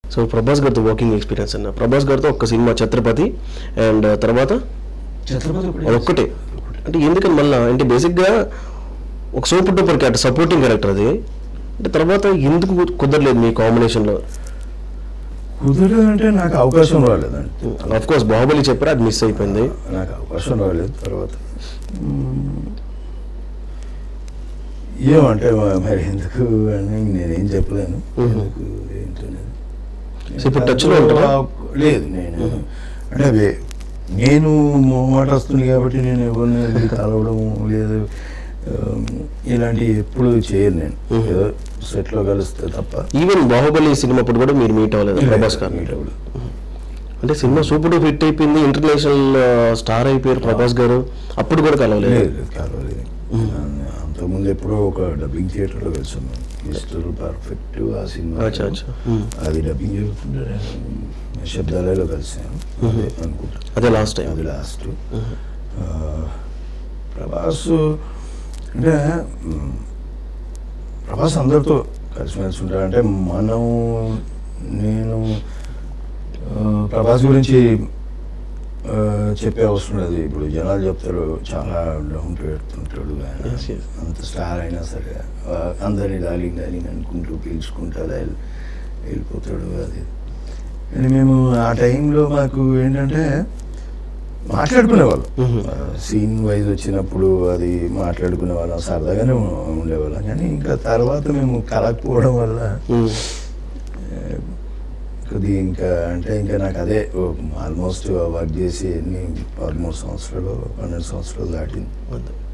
So Prabhas గారితో working experience అన్న, ప్రభాస్ గారితో ఒక్క సినిమా ఛత్రపతి అండ్ తర్వాత ఒక్కటే అంటే ఎందుకని మళ్ళీ అంటే బేసిక్గా ఒక super duper character supporting character అది అంటే తర్వాత ఎందుకు కుదరలేదు మీ కాంబినేషన్లో? కుదరదంటే నాకు అవకాశం రాలేదండి. ఆఫ్ కోర్స్ బాహుబలి చెప్పారు, అది మిస్ అయిపోయింది. నాకు అవకాశం రాలేదు. తర్వాత ఏమంటే మరి ఎందుకు అని నేనేం చెప్పలేను. ఎందుకు ఏంటనేది ఇప్పుడు టచ్లో ఉంటారా? లేదు, నేను అంటే అదే నేను మాట వస్తుంది కాబట్టి నేను ఎవరిని కలవడం లేదు, ఇలాంటివి ఎప్పుడు చేయను నేను. ఏదో సెట్లో కలిస్తే తప్ప. ఈవెన్ బాహుబలి సినిమా అప్పుడు కూడా మీరు మీట్ అవ్వలేదు ప్రభాస్ గారు? మీట్ అవ్వలేదు. అంటే సినిమా సూపర్ డూపర్ హిట్ అయిపోయింది, ఇంటర్నేషనల్ స్టార్ అయిపోయారు ప్రభాస్ గారు, అప్పుడు కూడా కలవలేదు? కలవలేదు. అంతకుముందు ఎప్పుడో ఒక డబ్బింగ్ థియేటర్లో కలిసాను, మిస్టర్ పర్ఫెక్ట్ ఆ సినిమా. అది డబ్బింగ్ జరుగుతుంటే శబ్దాలలో కలిసాను అనుకుంటా. అదే లాస్ట్ టైం? అది లాస్ట్. ప్రభాస్ అంటే ప్రభాస్ అందరితో కలిసిమెలిసి ఉంటాడు. అంటే నేను ప్రభాస్ గురించి చెప్పే అవసరం లేదు. ఇప్పుడు జనాలు చెప్తారు చాలా డౌన్ టు ఎర్త్ ఉంటాడు ఆయన, అంత స్టార్ అయినా సరే అందరినీ డార్లింగ్ అనుకుంటూ పిలుచుకుంటూ అలా వెళ్ళిపోతాడు. అది కానీ మేము ఆ టైంలో మాకు ఏంటంటే మాట్లాడుకునేవాళ్ళం, సీన్ వైజ్ వచ్చినప్పుడు అది మాట్లాడుకునేవాళ్ళం, సరదాగానే ఉండేవాళ్ళం. కానీ ఇంకా తర్వాత మేము కలకపోవడం వల్ల కొద్దిగా ఇంకా అంటే ఇంకా నాకు అదే ఆల్మోస్ట్ వర్క్ చేసి 13 సంవత్సరాలు 12 సంవత్సరాలు దాటింది.